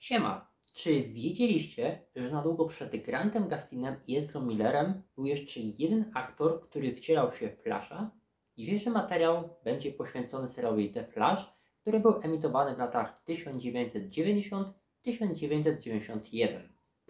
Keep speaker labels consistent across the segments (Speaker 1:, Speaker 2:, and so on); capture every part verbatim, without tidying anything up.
Speaker 1: Siema, czy wiedzieliście, że na długo przed Grantem Gustinem i Ezrą Millerem był jeszcze jeden aktor, który wcielał się w Flasha? Dzisiejszy materiał będzie poświęcony serialowi The Flash, który był emitowany w latach tysiąc dziewięćset dziewięćdziesiątym do tysiąc dziewięćset dziewięćdziesiątego pierwszego.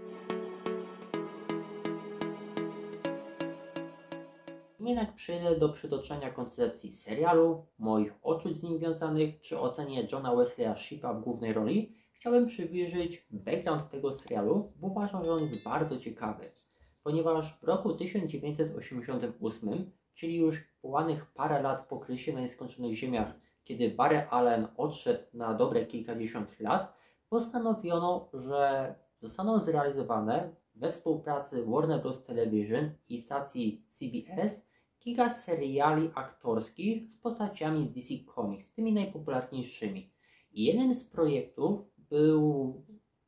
Speaker 1: Jednak przejdę do przytoczenia koncepcji serialu, moich odczuć z nim związanych, czy ocenie Johna Wesleya Shippa w głównej roli. Chciałem przybliżyć background tego serialu, bo uważam, że on jest bardzo ciekawy, ponieważ w roku tysiąc dziewięćset osiemdziesiątym ósmym, czyli już po ładnych parę lat po kryzysie na nieskończonych ziemiach, kiedy Barry Allen odszedł na dobre kilkadziesiąt lat, postanowiono, że zostaną zrealizowane we współpracy Warner Bros. Television i stacji C B S kilka seriali aktorskich z postaciami z D C Comics, tymi najpopularniejszymi. I jeden z projektów był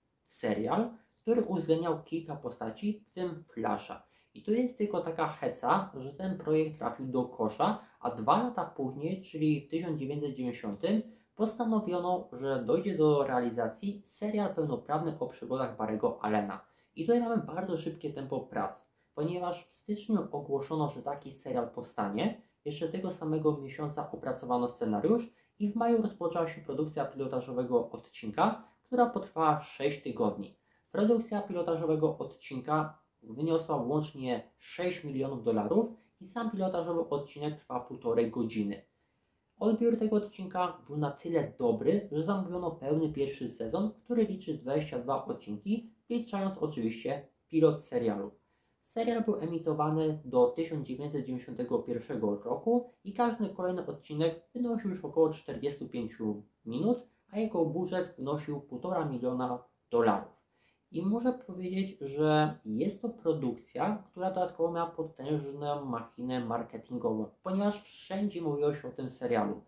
Speaker 1: serial, który uwzględniał kilka postaci, w tym Flasha. I tu jest tylko taka heca, że ten projekt trafił do kosza, a dwa lata później, czyli w tysiąc dziewięćset dziewięćdziesiątym, postanowiono, że dojdzie do realizacji serial pełnoprawny o przygodach Barry'ego Allena. I tutaj mamy bardzo szybkie tempo prac, ponieważ w styczniu ogłoszono, że taki serial powstanie, jeszcze tego samego miesiąca opracowano scenariusz i w maju rozpoczęła się produkcja pilotażowego odcinka, która potrwała sześć tygodni. Produkcja pilotażowego odcinka wyniosła łącznie sześć milionów dolarów i sam pilotażowy odcinek trwa półtorej godziny. Odbiór tego odcinka był na tyle dobry, że zamówiono pełny pierwszy sezon, który liczy dwadzieścia dwa odcinki, wliczając oczywiście pilot serialu. Serial był emitowany do tysiąc dziewięćset dziewięćdziesiątego pierwszego roku i każdy kolejny odcinek wynosił już około czterdzieści pięć minut, a jego budżet wynosił półtora miliona dolarów. I muszę powiedzieć, że jest to produkcja, która dodatkowo miała potężną machinę marketingową, ponieważ wszędzie mówiło się o tym serialu.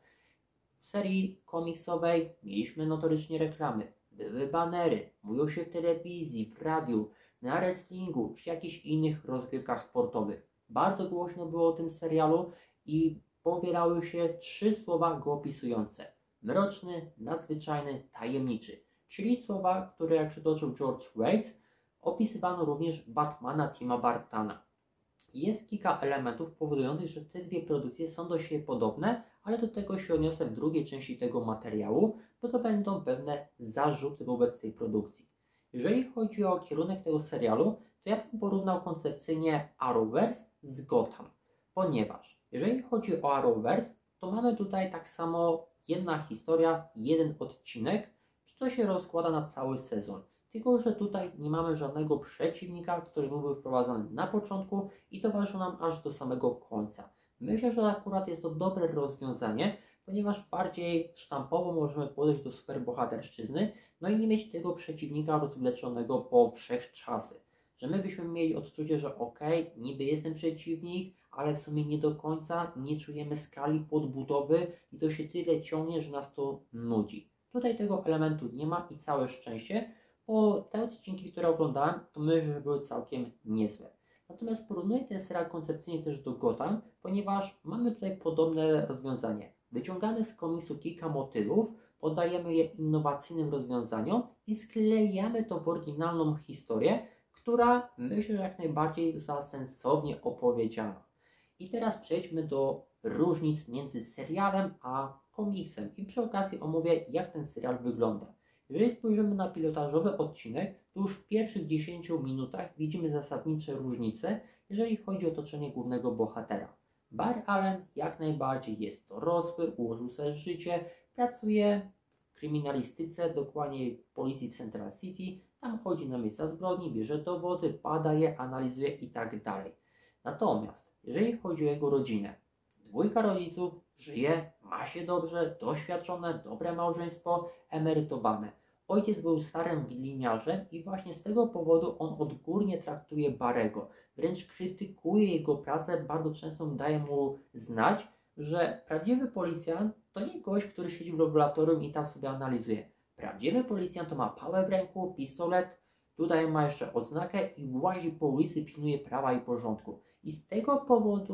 Speaker 1: W serii komiksowej mieliśmy notorycznie reklamy, były banery, mówiło się w telewizji, w radiu, na wrestlingu czy jakichś innych rozgrywkach sportowych. Bardzo głośno było o tym serialu i powielały się trzy słowa go opisujące: mroczny, nadzwyczajny, tajemniczy. Czyli słowa, które jak przytoczył George Waits, opisywano również Batmana Tima Burtona. Jest kilka elementów powodujących, że te dwie produkcje są do siebie podobne, ale do tego się odniosę w drugiej części tego materiału, bo to będą pewne zarzuty wobec tej produkcji. Jeżeli chodzi o kierunek tego serialu, to ja bym porównał koncepcyjnie Arrowverse z Gotham, ponieważ jeżeli chodzi o Arrowverse, to mamy tutaj tak samo jedna historia, jeden odcinek, to się rozkłada na cały sezon. Tylko że tutaj nie mamy żadnego przeciwnika, który byłby wprowadzony na początku i towarzyszył nam aż do samego końca. Myślę, że akurat jest to dobre rozwiązanie, ponieważ bardziej sztampowo możemy podejść do superbohaterszczyzny, no i nie mieć tego przeciwnika rozwleczonego po wszechczasy. Że my byśmy mieli odczucie, że okej, okay, niby jest ten przeciwnik, ale w sumie nie do końca, nie czujemy skali podbudowy i to się tyle ciągnie, że nas to nudzi. Tutaj tego elementu nie ma i całe szczęście, bo te odcinki, które oglądałem, to myślę, że były całkiem niezłe. Natomiast porównuję ten serial koncepcyjnie też do Gotham, ponieważ mamy tutaj podobne rozwiązanie. Wyciągamy z komiksu kilka motywów, podajemy je innowacyjnym rozwiązaniom i sklejamy to w oryginalną historię, która myślę, że jak najbardziej została sensownie opowiedziana. I teraz przejdźmy do różnic między serialem a komiksem i przy okazji omówię, jak ten serial wygląda. Jeżeli spojrzymy na pilotażowy odcinek, to już w pierwszych dziesięciu minutach widzimy zasadnicze różnice, jeżeli chodzi o otoczenie głównego bohatera. Barry Allen jak najbardziej jest dorosły, ułożył sobie życie, pracuje w kryminalistyce, dokładnie w policji w Central City, tam chodzi na miejsca zbrodni, bierze dowody, bada je, analizuje i tak dalej. Natomiast jeżeli chodzi o jego rodzinę, dwójka rodziców żyje, ma się dobrze, doświadczone, dobre małżeństwo, emerytowane. Ojciec był starym gliniarzem i właśnie z tego powodu on odgórnie traktuje Barry'ego. Wręcz krytykuje jego pracę, bardzo często daje mu znać, że prawdziwy policjant to nie gość, który siedzi w laboratorium i tam sobie analizuje. Prawdziwy policjant to ma pałę w ręku, pistolet, tutaj ma jeszcze odznakę i łazi po ulicy, pilnuje prawa i porządku. I z tego powodu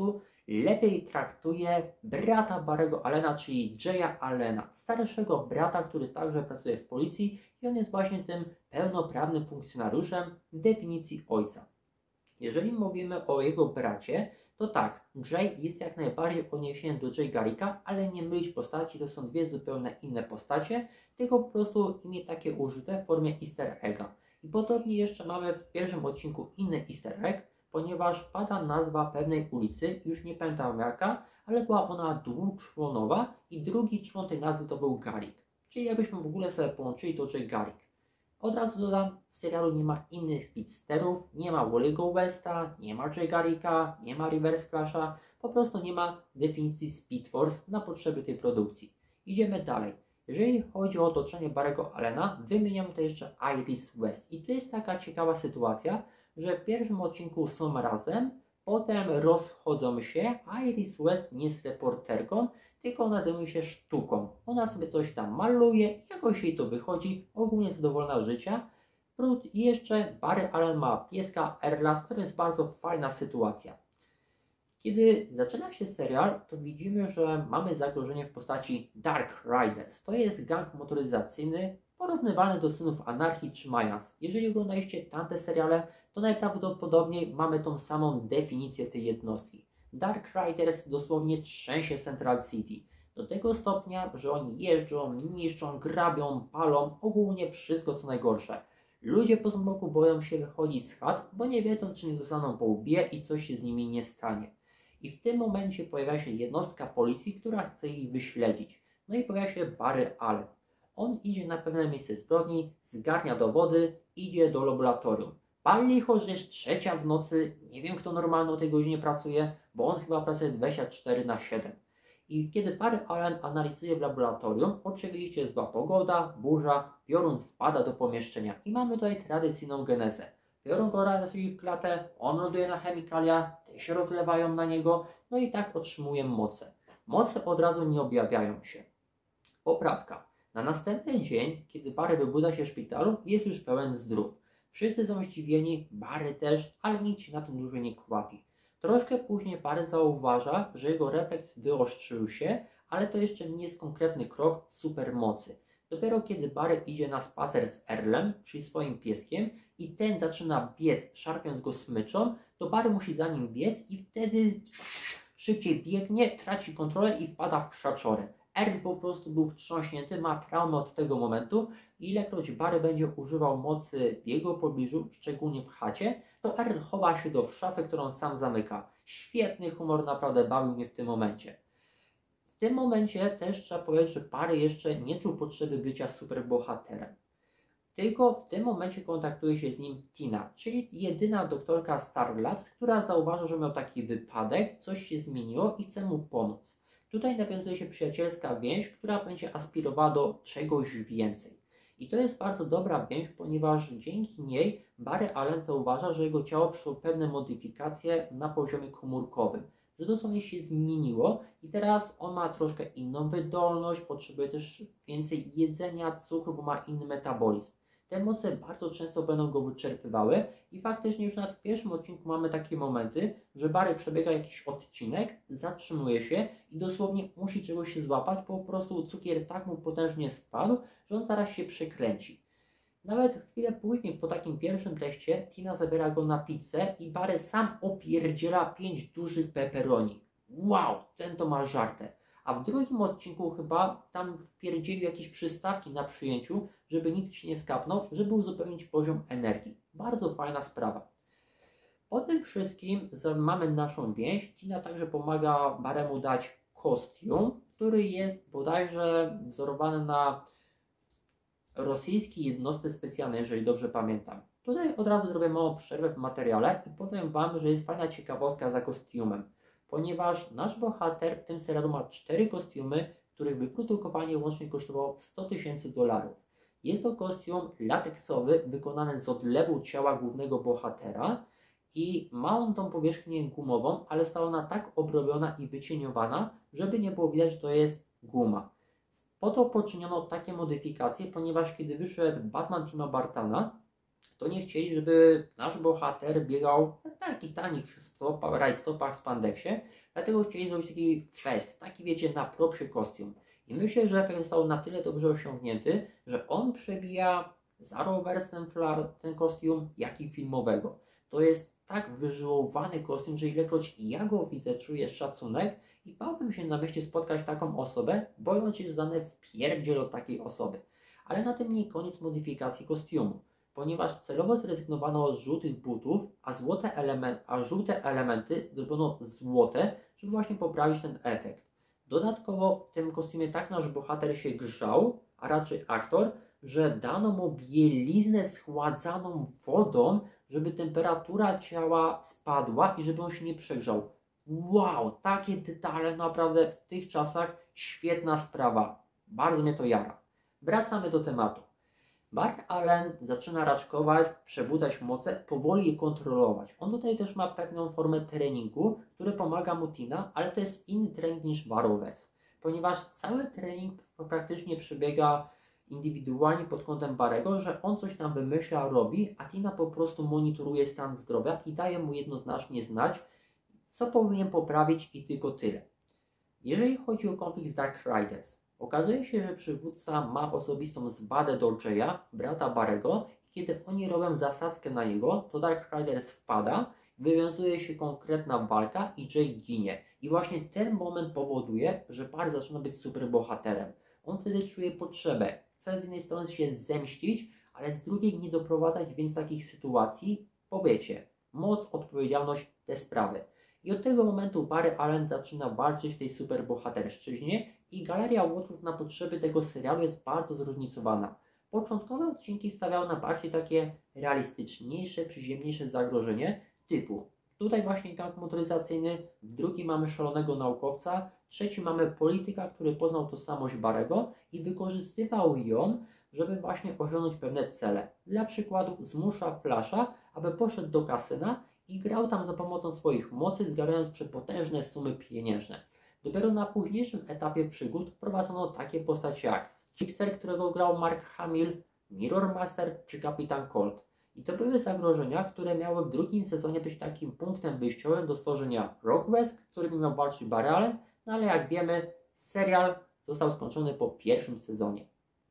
Speaker 1: lepiej traktuje brata Barry'ego Allena, czyli Jaya Allena, starszego brata, który także pracuje w policji i on jest właśnie tym pełnoprawnym funkcjonariuszem w definicji ojca. Jeżeli mówimy o jego bracie, to tak, Jay jest jak najbardziej odniesieniem do Jay Garricka, ale nie mylić postaci, to są dwie zupełnie inne postacie, tylko po prostu imię takie użyte w formie easter egga. I podobnie jeszcze mamy w pierwszym odcinku inny easter egg, ponieważ pada nazwa pewnej ulicy, już nie pamiętam jaka, ale była ona dwuczłonowa i drugi człon tej nazwy to był Garrick. Czyli jakbyśmy w ogóle sobie połączyli, to Jay Garrick. Od razu dodam, w serialu nie ma innych speedsterów, nie ma Wally'ego Westa, nie ma Jay Garricka, nie ma Reverse Flasha, po prostu nie ma definicji Speed Force na potrzeby tej produkcji. Idziemy dalej. Jeżeli chodzi o otoczenie Barry'ego Allena, wymieniam tutaj jeszcze Iris West. I tu jest taka ciekawa sytuacja, że w pierwszym odcinku są razem, potem rozchodzą się, a Iris West nie jest reporterką, tylko ona zajmuje się sztuką. Ona sobie coś tam maluje, jakoś jej to wychodzi, ogólnie zadowolona życia. I jeszcze Barry Allen ma pieska Erla, z którym jest bardzo fajna sytuacja. Kiedy zaczyna się serial, to widzimy, że mamy zagrożenie w postaci Dark Riders. To jest gang motoryzacyjny porównywalny do Synów Anarchii czy Mayans. Jeżeli oglądaliście tamte seriale, to najprawdopodobniej mamy tą samą definicję tej jednostki. Dark Riders dosłownie trzęsie Central City. Do tego stopnia, że oni jeżdżą, niszczą, grabią, palą, ogólnie wszystko co najgorsze. Ludzie po zmroku boją się wychodzić z chat, bo nie wiedzą, czy nie dostaną po łbie i coś się z nimi nie stanie. I w tym momencie pojawia się jednostka policji, która chce ich wyśledzić. No i pojawia się Barry Allen. On idzie na pewne miejsce zbrodni, zgarnia dowody, idzie do laboratorium. Pal licho, że jest trzecia w nocy, nie wiem kto normalnie o tej godzinie pracuje, bo on chyba pracuje dwadzieścia cztery na siedem. I kiedy Barry Allen analizuje w laboratorium, oczywiście zła pogoda, burza, piorun wpada do pomieszczenia i mamy tutaj tradycyjną genezę. Piorun go radzi w klatę, on ląduje na chemikalia, te się rozlewają na niego, no i tak otrzymuje moce. Moce od razu nie objawiają się. Poprawka. Na następny dzień, kiedy Barry wybudza się w szpitalu, jest już pełen zdrów. Wszyscy są zdziwieni, Barry też, ale nikt się na tym dłużej nie kłapi. Troszkę później Barry zauważa, że jego refleks wyostrzył się, ale to jeszcze nie jest konkretny krok supermocy. Dopiero kiedy Barry idzie na spacer z Earlem, czyli swoim pieskiem, i ten zaczyna biec, szarpiąc go smyczą, to Barry musi za nim biec i wtedy szybciej biegnie, traci kontrolę i wpada w krzaczory. Earl po prostu był wstrząśnięty, ma traumę od tego momentu i ilekroć Barry będzie używał mocy w jego pobliżu, szczególnie w chacie, to Earl chowa się do szafy, którą sam zamyka. Świetny humor, naprawdę bawił mnie w tym momencie. W tym momencie też trzeba powiedzieć, że Barry jeszcze nie czuł potrzeby bycia superbohaterem. Tylko w tym momencie kontaktuje się z nim Tina, czyli jedyna doktorka Star Labs, która zauważa, że miał taki wypadek, coś się zmieniło i chce mu pomóc. Tutaj nawiązuje się przyjacielska więź, która będzie aspirowała do czegoś więcej. I to jest bardzo dobra więź, ponieważ dzięki niej Barry Allen zauważa, że jego ciało przeszło pewne modyfikacje na poziomie komórkowym. Że dosłownie się zmieniło i teraz on ma troszkę inną wydolność, potrzebuje też więcej jedzenia, cukru, bo ma inny metabolizm. Te moce bardzo często będą go wyczerpywały i faktycznie już nawet w pierwszym odcinku mamy takie momenty, że Barry przebiega jakiś odcinek, zatrzymuje się i dosłownie musi czegoś się złapać, bo po prostu cukier tak mu potężnie spadł, że on zaraz się przekręci. Nawet chwilę później po takim pierwszym teście Tina zabiera go na pizzę i Barry sam opierdziela pięć dużych pepperoni. Wow, ten to ma żartę. A w drugim odcinku chyba tam wpierdzieli jakieś przystawki na przyjęciu, żeby nikt się nie skapnął, żeby uzupełnić poziom energii. Bardzo fajna sprawa. Po tym wszystkim mamy naszą więź. Tina także pomaga Barremu dać kostium, który jest bodajże wzorowany na rosyjskiej jednostce specjalnej, jeżeli dobrze pamiętam. Tutaj od razu zrobię małą przerwę w materiale i powiem Wam, że jest fajna ciekawostka za kostiumem. Ponieważ nasz bohater w tym serialu ma cztery kostiumy, których wyprodukowanie łącznie kosztowało sto tysięcy dolarów. Jest to kostium lateksowy wykonany z odlewu ciała głównego bohatera i ma on tą powierzchnię gumową, ale została ona tak obrobiona i wycieniowana, żeby nie było widać, że to jest guma. Po to poczyniono takie modyfikacje, ponieważ kiedy wyszedł Batman Tima Burtona, to nie chcieli, żeby nasz bohater biegał na takich tanich stopach, rajstopach, spandeksie, dlatego chcieli zrobić taki fest, taki wiecie, na propsie kostium. I myślę, że efekt został na tyle dobrze osiągnięty, że on przebija zarówno wersem ten kostium, jak i filmowego. To jest tak wyżyłowany kostium, że ilekroć ja go widzę, czuję szacunek i bałbym się na myśli spotkać taką osobę, bojąc się, że zostanę wpierdziel od takiej osoby. Ale na tym nie koniec modyfikacji kostiumu, ponieważ celowo zrezygnowano z żółtych butów, a, złote element, a żółte elementy zrobiono złote, żeby właśnie poprawić ten efekt. Dodatkowo w tym kostiumie tak nasz bohater się grzał, a raczej aktor, że dano mu bieliznę schładzaną wodą, żeby temperatura ciała spadła i żeby on się nie przegrzał. Wow, takie detale naprawdę w tych czasach świetna sprawa. Bardzo mnie to jara. Wracamy do tematu. Mark Allen zaczyna raczkować, przebudzać moce, powoli je kontrolować. On tutaj też ma pewną formę treningu, który pomaga mu Tina, ale to jest inny trening niż Barrowverse, ponieważ cały trening praktycznie przebiega indywidualnie pod kątem Barrego, że on coś tam wymyśla, robi, a Tina po prostu monitoruje stan zdrowia i daje mu jednoznacznie znać, co powinien poprawić i tylko tyle. Jeżeli chodzi o konflikt z Dark Riders, okazuje się, że przywódca ma osobistą zwadę Dorjeya, brata Barrego, i kiedy oni robią zasadzkę na niego, to Dark Riders wpada, wywiązuje się konkretna walka i Jay ginie. I właśnie ten moment powoduje, że Barry zaczyna być superbohaterem. On wtedy czuje potrzebę, chce z jednej strony się zemścić, ale z drugiej nie doprowadzać więc takich sytuacji, bo wiecie, moc, odpowiedzialność, te sprawy. I od tego momentu Barry Allen zaczyna walczyć w tej superbohaterszczyźnie i galeria łotów na potrzeby tego serialu jest bardzo zróżnicowana. Początkowe odcinki stawiały na bardziej takie realistyczniejsze, przyziemniejsze zagrożenie typu tutaj właśnie gang motoryzacyjny, w drugim mamy szalonego naukowca, w trzecim mamy polityka, który poznał tożsamość Barrego i wykorzystywał ją, żeby właśnie osiągnąć pewne cele. Dla przykładu zmusza Flasha, aby poszedł do kasyna i grał tam za pomocą swoich mocy, zgarniając przepotężne sumy pieniężne. Dopiero na późniejszym etapie przygód wprowadzono takie postacie jak Trickster, którego grał Mark Hamill, Mirror Master czy Kapitan Cold. I to były zagrożenia, które miały w drugim sezonie być takim punktem wyjściowym do stworzenia Rogue West, którym miał walczyć Barry Allen, no ale jak wiemy, serial został skończony po pierwszym sezonie.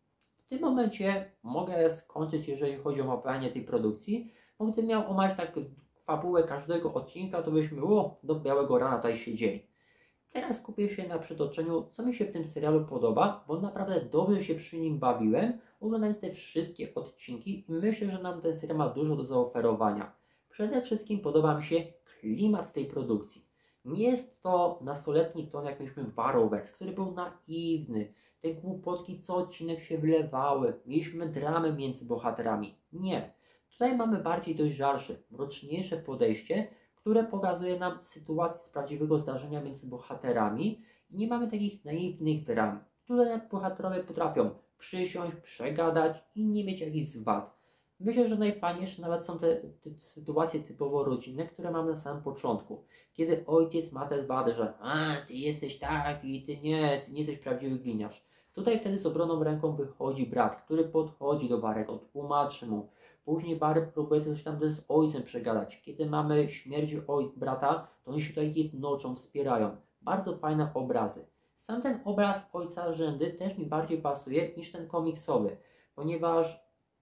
Speaker 1: W tym momencie mogę skończyć, jeżeli chodzi o omawianie tej produkcji, bo gdybym miał omawiać tak fabułę każdego odcinka, to byśmy o, do białego rana tutaj siedzieli. Teraz skupię się na przytoczeniu, co mi się w tym serialu podoba, bo naprawdę dobrze się przy nim bawiłem, oglądając te wszystkie odcinki i myślę, że nam ten serial ma dużo do zaoferowania. Przede wszystkim podoba mi się klimat tej produkcji. Nie jest to nastoletni ton, jak mieliśmy Barrowverse, który był naiwny. Te głupotki co odcinek się wlewały. Mieliśmy dramy między bohaterami. Nie. Tutaj mamy bardziej dojrzalsze, mroczniejsze podejście, które pokazuje nam sytuację z prawdziwego zdarzenia między bohaterami i nie mamy takich naiwnych dram. Tutaj bohaterowie potrafią przysiąść, przegadać i nie mieć jakichś zwad. Myślę, że najfajniejsze nawet są te, te sytuacje typowo rodzinne, które mamy na samym początku. Kiedy ojciec ma te zwady, że a, ty jesteś taki, ty nie, ty nie jesteś prawdziwy gliniarz. Tutaj wtedy z obroną ręką wychodzi brat, który podchodzi do Barrego, tłumaczy mu. Później Barry próbuje coś tam z ojcem przegadać. Kiedy mamy śmierć oj brata, to oni się tutaj jednoczą, wspierają. Bardzo fajne obrazy. Sam ten obraz ojca Rzędy też mi bardziej pasuje niż ten komiksowy, ponieważ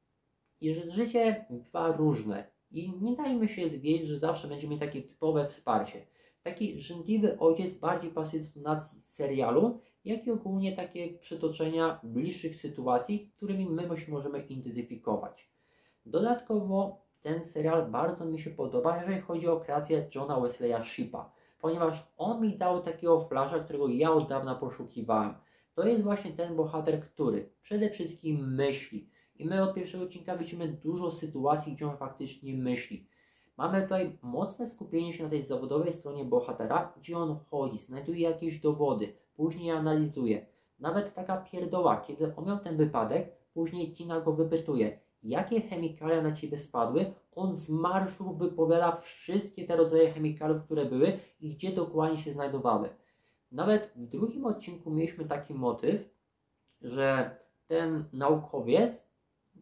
Speaker 1: życie bywa różne i nie dajmy się zwieść, że zawsze będziemy mieć takie typowe wsparcie. Taki żędliwy ojciec bardziej pasuje do tonacji serialu, jak i ogólnie takie przytoczenia bliższych sytuacji, którymi my się możemy identyfikować. Dodatkowo ten serial bardzo mi się podoba, jeżeli chodzi o kreację Johna Wesleya Shipa, ponieważ on mi dał takiego flasha, którego ja od dawna poszukiwałem. To jest właśnie ten bohater, który przede wszystkim myśli. I my od pierwszego odcinka widzimy dużo sytuacji, gdzie on faktycznie myśli. Mamy tutaj mocne skupienie się na tej zawodowej stronie bohatera, gdzie on chodzi, znajduje jakieś dowody, później analizuje. Nawet taka pierdoła, kiedy on miał ten wypadek, później Tina go wypytuje, jakie chemikalia na ciebie spadły, on z marszu wypowiada wszystkie te rodzaje chemikaliów, które były i gdzie dokładnie się znajdowały. Nawet w drugim odcinku mieliśmy taki motyw, że ten naukowiec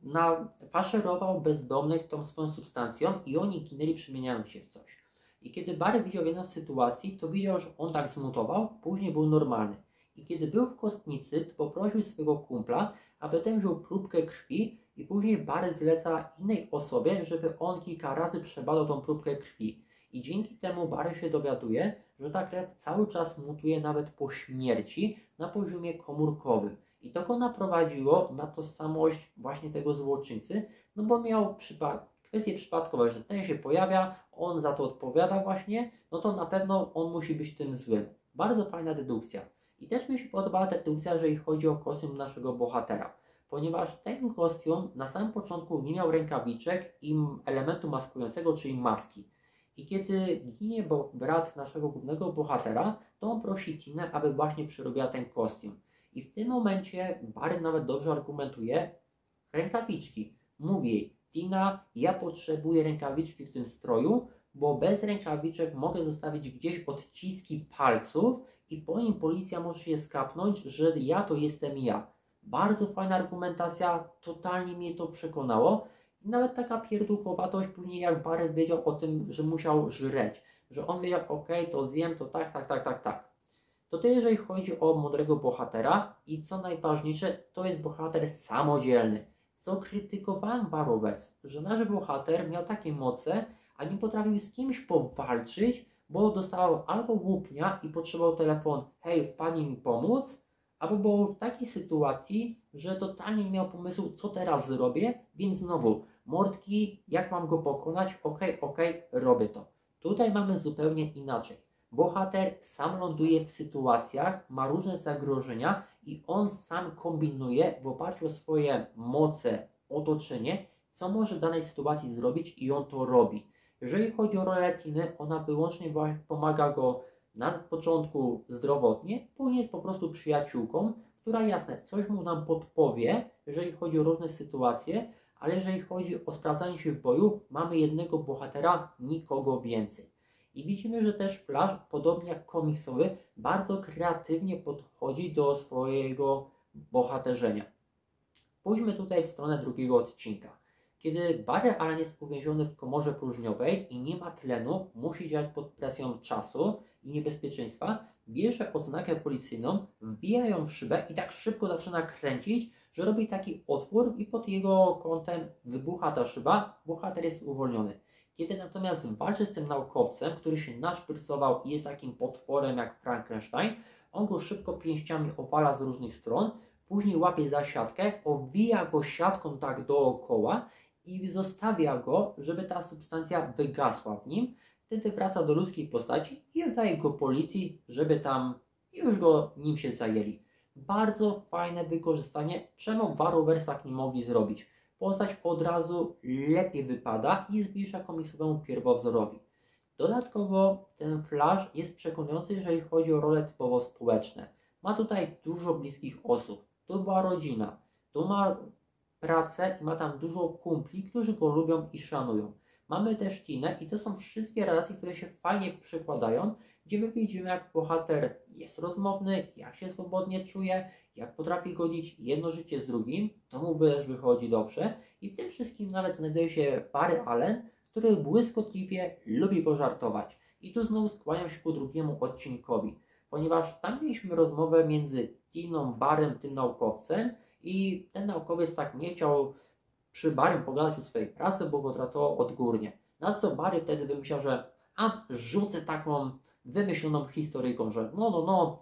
Speaker 1: nafaszerował bezdomnych tą swoją substancją i oni ginęli, przemieniając się w coś. I kiedy Barry widział jedną sytuację, to widział, że on tak zmutował, później był normalny. I kiedy był w kostnicy, to poprosił swojego kumpla, aby ten wziął próbkę krwi i później Barry zleca innej osobie, żeby on kilka razy przebadał tą próbkę krwi. I dzięki temu Barry się dowiaduje, że ta krew cały czas mutuje nawet po śmierci na poziomie komórkowym. I to go naprowadziło na tożsamość właśnie tego złoczyńcy, no bo miał przypa kwestię przypadkową, że ten się pojawia, on za to odpowiada właśnie, no to na pewno on musi być tym złym. Bardzo fajna dedukcja. I też mi się podobała ta dedukcja, jeżeli chodzi o kostium naszego bohatera, ponieważ ten kostium na samym początku nie miał rękawiczek i elementu maskującego, czyli maski. I kiedy ginie brat naszego głównego bohatera, to on prosi Tinę, aby właśnie przerobiła ten kostium. I w tym momencie Barry nawet dobrze argumentuje rękawiczki. Mówi jej: Tina, ja potrzebuję rękawiczki w tym stroju, bo bez rękawiczek mogę zostawić gdzieś odciski palców i po nim policja może się skapnąć, że ja to jestem ja. Bardzo fajna argumentacja, totalnie mnie to przekonało. I nawet taka pierdółkowatość później, jak Barry wiedział o tym, że musiał żreć. Że on wiedział: ok, to zjem, to tak, tak, tak, tak, tak. To tyle, jeżeli chodzi o mądrego bohatera i co najważniejsze, to jest bohater samodzielny. Co krytykowałem w Arrowverse, że nasz bohater miał takie moce, a nie potrafił z kimś powalczyć, bo dostawał albo łupnia i potrzebował telefon: hej, wpadnij mi pomóc, albo był w takiej sytuacji, że totalnie nie miał pomysłu, co teraz zrobię, więc znowu, mordki, jak mam go pokonać, okej, okej, robię to. Tutaj mamy zupełnie inaczej. Bohater sam ląduje w sytuacjach, ma różne zagrożenia i on sam kombinuje w oparciu o swoje moce, otoczenie, co może w danej sytuacji zrobić i on to robi. Jeżeli chodzi o rolę Tiny, ona wyłącznie pomaga go na początku zdrowotnie, później jest po prostu przyjaciółką, która jasne, coś mu nam podpowie, jeżeli chodzi o różne sytuacje, ale jeżeli chodzi o sprawdzanie się w boju, mamy jednego bohatera, nikogo więcej. I widzimy, że też Flash, podobnie jak komiksowy, bardzo kreatywnie podchodzi do swojego bohaterzenia. Pójdźmy tutaj w stronę drugiego odcinka. Kiedy Barry Allen jest uwięziony w komorze próżniowej i nie ma tlenu, musi działać pod presją czasu i niebezpieczeństwa, bierze odznakę policyjną, wbija ją w szybę i tak szybko zaczyna kręcić, że robi taki otwór i pod jego kątem wybucha ta szyba, bohater jest uwolniony. Kiedy natomiast walczy z tym naukowcem, który się naszprycował i jest takim potworem jak Frankenstein, on go szybko pięściami opala z różnych stron, później łapie za siatkę, owija go siatką tak dookoła i zostawia go, żeby ta substancja wygasła w nim. Wtedy wraca do ludzkiej postaci i oddaje go policji, żeby tam już go nim się zajęli. Bardzo fajne wykorzystanie, czemu w Arrowversach nie mogli zrobić. Postać od razu lepiej wypada i zbliża komiksowemu pierwowzorowi. Dodatkowo ten Flash jest przekonujący, jeżeli chodzi o role typowo społeczne. Ma tutaj dużo bliskich osób. Tu była rodzina, tu ma pracę i ma tam dużo kumpli, którzy go lubią i szanują. Mamy też Tinę i to są wszystkie relacje, które się fajnie przekładają, gdzie my widzimy, jak bohater jest rozmowny, jak się swobodnie czuje, jak potrafi godzić jedno życie z drugim, to mu też wychodzi dobrze i w tym wszystkim nawet znajduje się Barry Allen, który błyskotliwie lubi pożartować. I tu znowu skłaniam się ku drugiemu odcinkowi, ponieważ tam mieliśmy rozmowę między Tiną, Barrym, tym naukowcem i ten naukowiec tak nie chciał przy Barrym pogadać o swojej pracy, bo go traktował odgórnie. Na co Barry wtedy wymyślał, że a, rzucę taką wymyśloną historyjką, że no, no, no,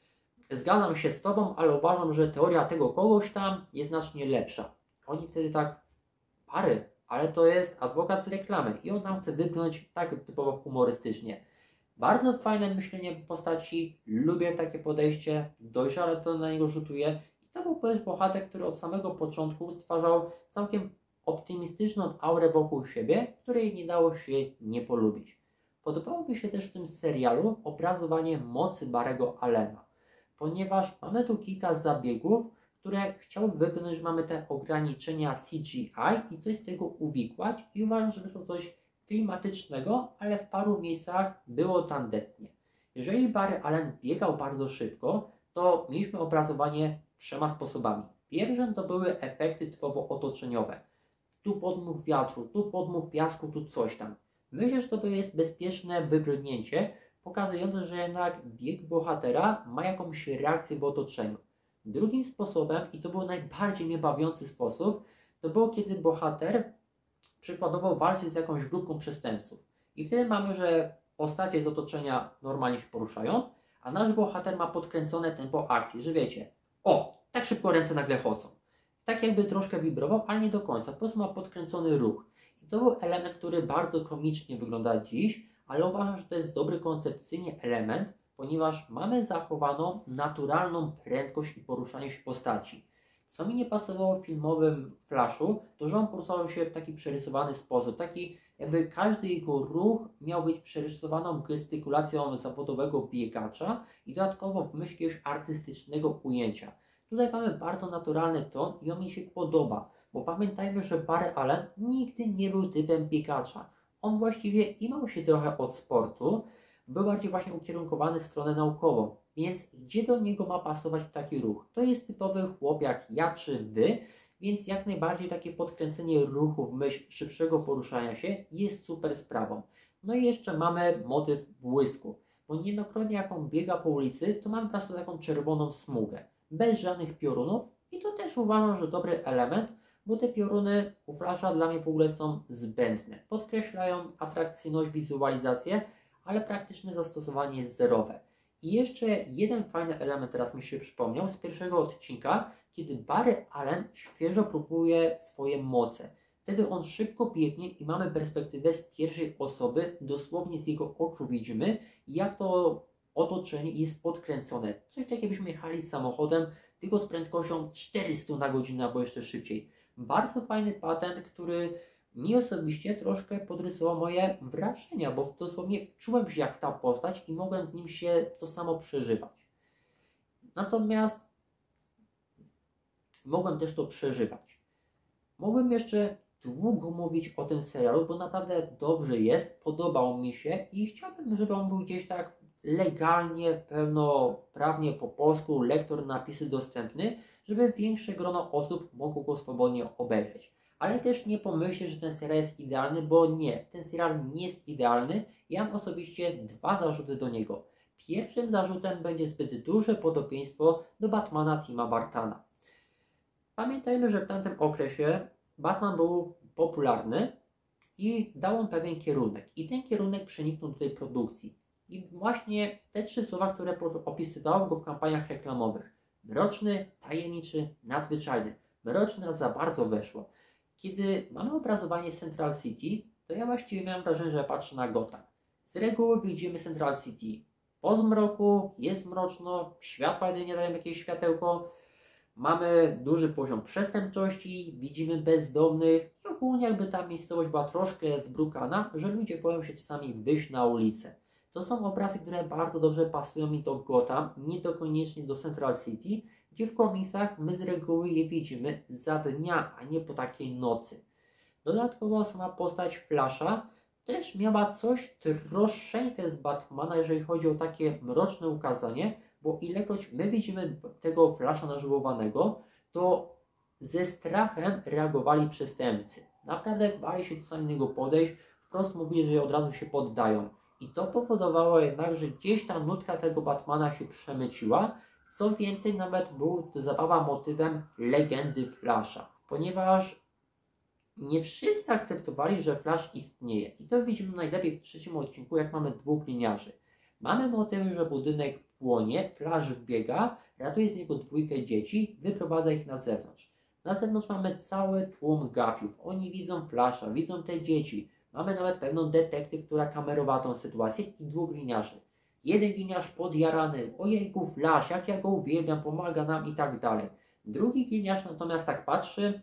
Speaker 1: zgadzam się z tobą, ale uważam, że teoria tego kogoś tam jest znacznie lepsza. Oni wtedy tak: Barry, ale to jest adwokat z reklamy i on nam chce wypchnąć tak typowo humorystycznie. Bardzo fajne myślenie postaci, lubię takie podejście, dojrzale to na niego rzutuje. I to był też bohater, który od samego początku stwarzał całkiem optymistyczną aurę wokół siebie, której nie dało się nie polubić. Podobało mi się też w tym serialu obrazowanie mocy Barry'ego Allena, ponieważ mamy tu kilka zabiegów, które chciały wypchnąć, że mamy te ograniczenia C G I i coś z tego uwikłać i uważam, że wyszło coś klimatycznego, ale w paru miejscach było tandetnie. Jeżeli Barry Allen biegał bardzo szybko, to mieliśmy obrazowanie trzema sposobami. Pierwszym to były efekty typowo otoczeniowe. Tu podmuch wiatru, tu podmuch piasku, tu coś tam. Myślę, że to jest bezpieczne wybrnięcie, pokazujące, że jednak bieg bohatera ma jakąś reakcję w otoczeniu. Drugim sposobem, i to był najbardziej mnie bawiący sposób, to było kiedy bohater przykładowo walczy z jakąś grupką przestępców. I wtedy mamy, że postacie z otoczenia normalnie się poruszają, a nasz bohater ma podkręcone tempo akcji, że wiecie, o, tak szybko ręce nagle chodzą. Tak jakby troszkę wibrował, ale nie do końca, po prostu ma podkręcony ruch. I to był element, który bardzo komicznie wygląda dziś, ale uważam, że to jest dobry koncepcyjnie element, ponieważ mamy zachowaną naturalną prędkość i poruszanie się postaci. Co mi nie pasowało w filmowym Flashu, to że on poruszał się w taki przerysowany sposób, taki jakby każdy jego ruch miał być przerysowaną gestykulacją zawodowego biegacza i dodatkowo w myśl jakiegoś artystycznego ujęcia. Tutaj mamy bardzo naturalny ton i on mi się podoba, bo pamiętajmy, że Barry Allen nigdy nie był typem biegacza. On właściwie imał się trochę od sportu, był bardziej właśnie ukierunkowany w stronę naukową, więc gdzie do niego ma pasować taki ruch? To jest typowy chłop jak ja czy wy, więc jak najbardziej takie podkręcenie ruchu w myśl szybszego poruszania się jest super sprawą. No i jeszcze mamy motyw błysku, bo niejednokrotnie jak on biega po ulicy, to mamy po prostu taką czerwoną smugę, bez żadnych piorunów i to też uważam, że dobry element, bo te pioruny u Flasha dla mnie w ogóle są zbędne. Podkreślają atrakcyjność, wizualizację, ale praktyczne zastosowanie jest zerowe. I jeszcze jeden fajny element teraz mi się przypomniał z pierwszego odcinka, kiedy Barry Allen świeżo próbuje swoje moce. Wtedy on szybko biegnie i mamy perspektywę z pierwszej osoby, dosłownie z jego oczu widzimy, jak to otoczenie jest podkręcone. Coś tak jakbyśmy jechali samochodem, tylko z prędkością czterysta na godzinę albo jeszcze szybciej. Bardzo fajny patent, który mi osobiście troszkę podrysował moje wrażenia, bo dosłownie czułem się jak ta postać i mogłem z nim się to samo przeżywać. Natomiast mogłem też to przeżywać. Mogłem jeszcze długo mówić o tym serialu, bo naprawdę dobrze jest, podobał mi się i chciałbym, żeby on był gdzieś tak legalnie, pełnoprawnie po polsku, lektor, napisy dostępny, żeby większe grono osób mogło go swobodnie obejrzeć. Ale też nie pomyślcie, że ten serial jest idealny, bo nie, ten serial nie jest idealny. Ja mam osobiście dwa zarzuty do niego. Pierwszym zarzutem będzie zbyt duże podobieństwo do Batmana Tima Burtona. Pamiętajmy, że w tamtym okresie Batman był popularny i dał on pewien kierunek. I ten kierunek przeniknął do tej produkcji. I właśnie te trzy słowa, które opisywały go w kampaniach reklamowych. Mroczny, tajemniczy, nadzwyczajny. Mroczny nas za bardzo weszło. Kiedy mamy obrazowanie Central City, to ja właściwie miałem wrażenie, że patrzę na Gotham. Z reguły widzimy Central City po zmroku, jest mroczno, światła jedynie dają jakieś światełko, mamy duży poziom przestępczości, widzimy bezdomnych i ogólnie jakby ta miejscowość była troszkę zbrukana, że ludzie boją się czasami wyjść na ulicę. To są obrazy, które bardzo dobrze pasują mi do Gotham, nie do koniecznie do Central City, gdzie w komiksach my z reguły je widzimy za dnia, a nie po takiej nocy. Dodatkowo sama postać Flasha też miała coś troszeczkę z Batmana, jeżeli chodzi o takie mroczne ukazanie, bo ilekroć my widzimy tego Flasha nażyłowanego, to ze strachem reagowali przestępcy. Naprawdę bali się czasami do niego podejść, wprost mówili, że od razu się poddają. I to powodowało jednak, że gdzieś ta nutka tego Batmana się przemyciła. Co więcej, nawet był zabawa motywem legendy Flasha, ponieważ nie wszyscy akceptowali, że Flash istnieje. I to widzimy najlepiej w trzecim odcinku, jak mamy dwóch liniarzy. Mamy motyw, że budynek płonie, Flash wbiega, ratuje z niego dwójkę dzieci, wyprowadza ich na zewnątrz. Na zewnątrz mamy cały tłum gapiów. Oni widzą Flasha, widzą te dzieci. Mamy nawet pewną detektyw, która kamerowała tą sytuację i dwóch liniarzy. Jeden liniarz podjarany, ojejku Flash, jak ja go uwielbiam, pomaga nam i tak dalej. Drugi liniarz natomiast tak patrzy,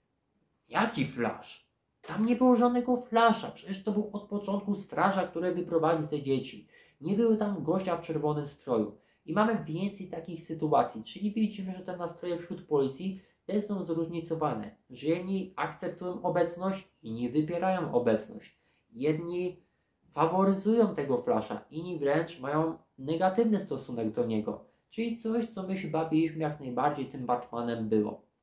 Speaker 1: jaki Flash? Tam nie było żadnego Flasha, przecież to był od początku strażak, który wyprowadził te dzieci. Nie było tam gościa w czerwonym stroju. I mamy więcej takich sytuacji, czyli widzimy, że te nastroje wśród policji też są zróżnicowane, że jedni akceptują obecność, inni wybierają obecność. Jedni faworyzują tego Flasha, inni wręcz mają negatywny stosunek do niego. Czyli coś, co my się bawiliśmy jak najbardziej tym Batmanem było.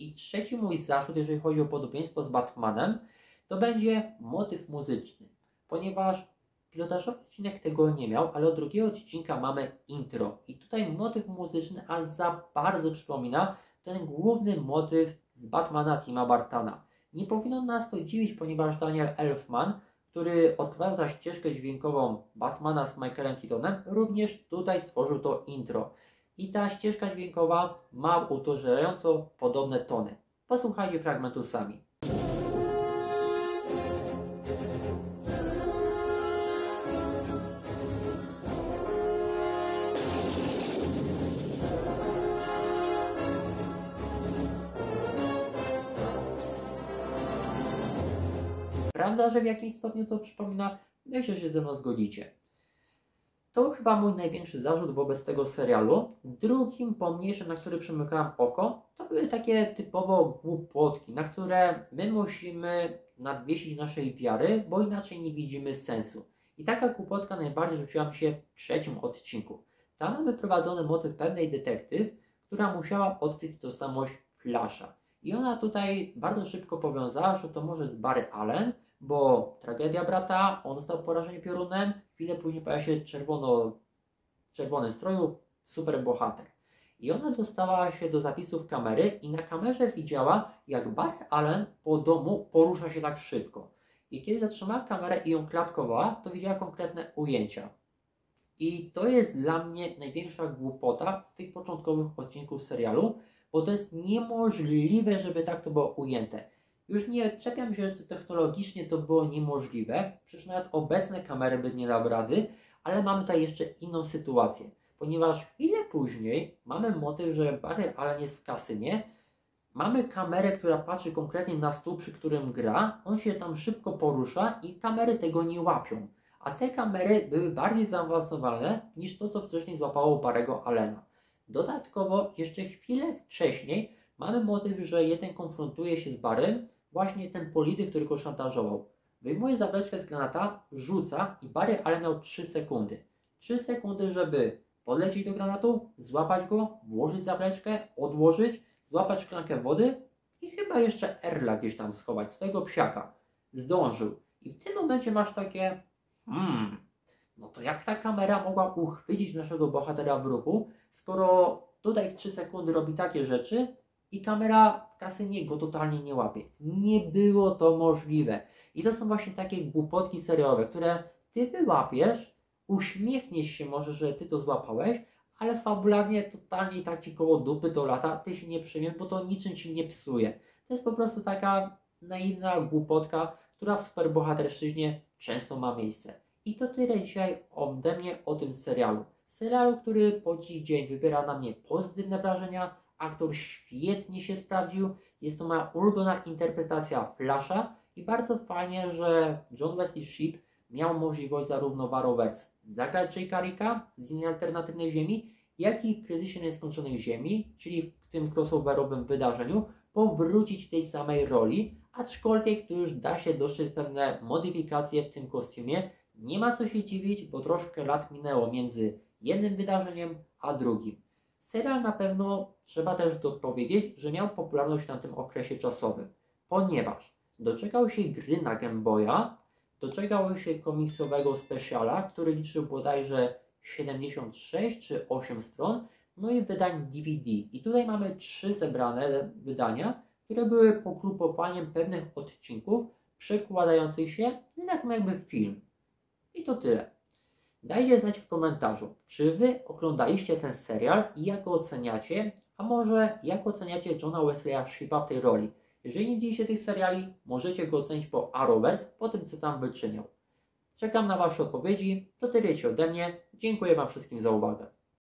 Speaker 1: I trzeci mój zarzut, jeżeli chodzi o podobieństwo z Batmanem, to będzie motyw muzyczny, ponieważ pilotażowy odcinek tego nie miał, ale od drugiego odcinka mamy intro. I tutaj motyw muzyczny, a za bardzo przypomina ten główny motyw z Batmana Tima Burtona. Nie powinno nas to dziwić, ponieważ Daniel Elfman, który odpowiadał za ścieżkę dźwiękową Batmana z Michaelem Keatonem, również tutaj stworzył to intro. I ta ścieżka dźwiękowa ma uderzająco podobne tony. Posłuchajcie fragmentu sami. Prawda, że w jakimś stopniu to przypomina? Myślę, że się ze mną zgodzicie. To chyba mój największy zarzut wobec tego serialu. Drugim, pomniejszym, na który przymykałem oko, to były takie typowo głupotki, na które my musimy nadwiesić naszej wiary, bo inaczej nie widzimy sensu. I taka głupotka najbardziej rzuciła mi się w trzecim odcinku. Tam mamy prowadzony motyw pewnej detektyw, która musiała odkryć tożsamość Flasha. I ona tutaj bardzo szybko powiązała, że to może z Barry Allen, bo tragedia brata, on został porażony piorunem, chwilę później pojawia się czerwono, w czerwonym stroju superbohater. I ona dostała się do zapisów kamery i na kamerze widziała, jak Barry Allen po domu porusza się tak szybko. I kiedy zatrzymała kamerę i ją klatkowała, to widziała konkretne ujęcia. I to jest dla mnie największa głupota z tych początkowych odcinków serialu, bo to jest niemożliwe, żeby tak to było ujęte. Już nie czepiam się, że technologicznie to było niemożliwe, przecież nawet obecne kamery by nie dały rady, ale mamy tutaj jeszcze inną sytuację, ponieważ chwilę później mamy motyw, że Barry Allen jest w kasynie, mamy kamerę, która patrzy konkretnie na stół, przy którym gra, on się tam szybko porusza i kamery tego nie łapią, a te kamery były bardziej zaawansowane niż to, co wcześniej złapało Barry'ego Allena. Dodatkowo jeszcze chwilę wcześniej mamy motyw, że jeden konfrontuje się z Barrym, właśnie ten polityk, który go szantażował. Wyjmuje zawleczkę z granata, rzuca i Barry Allen miał trzy sekundy. trzy sekundy, żeby podlecieć do granatu, złapać go, włożyć zawleczkę, odłożyć, złapać szklankę wody i chyba jeszcze Erla gdzieś tam schować, swojego psiaka. Zdążył. I w tym momencie masz takie hmm, no to jak ta kamera mogła uchwycić naszego bohatera w ruchu, skoro tutaj w trzy sekundy robi takie rzeczy i kamera w kasynie go totalnie nie łapie. Nie było to możliwe. I to są właśnie takie głupotki seriowe, które ty wyłapiesz, uśmiechniesz się może, że ty to złapałeś, ale fabularnie totalnie i tak ci koło dupy to lata, ty się nie przyjmiesz, bo to niczym ci nie psuje. To jest po prostu taka naiwna głupotka, która w superbohaterszczyźnie często ma miejsce. I to tyle dzisiaj ode mnie o tym serialu. Serialu, który po dziś dzień wybiera na mnie pozytywne wrażenia. Aktor świetnie się sprawdził. Jest to moja ulubiona interpretacja Flasha i bardzo fajnie, że John Wesley Shipp miał możliwość zarówno w Arrowverse zagrać Jake'a Ricka z innej alternatywnej ziemi, jak i w Kryzysie Nieskończonej Ziemi, czyli w tym crossoverowym wydarzeniu, powrócić w tej samej roli, aczkolwiek tu już da się dostrzec pewne modyfikacje w tym kostiumie. Nie ma co się dziwić, bo troszkę lat minęło między jednym wydarzeniem a drugim. Serial na pewno trzeba też dopowiedzieć, że miał popularność na tym okresie czasowym, ponieważ doczekał się gry na Game Boya, doczekał się komiksowego speciala, który liczył bodajże siedemdziesiąt sześć czy osiem stron, no i wydań D V D. I tutaj mamy trzy zebrane wydania, które były pogrupowaniem pewnych odcinków przekładających się tak jakby film. I to tyle. Dajcie znać w komentarzu, czy wy oglądaliście ten serial i jak go oceniacie, a może jak oceniacie Johna Wesleya Shippa w tej roli. Jeżeli nie widzieliście tych seriali, możecie go ocenić po Arrowverse, po tym co tam wyczyniał. Czekam na wasze odpowiedzi, to tyle ode mnie, dziękuję wam wszystkim za uwagę.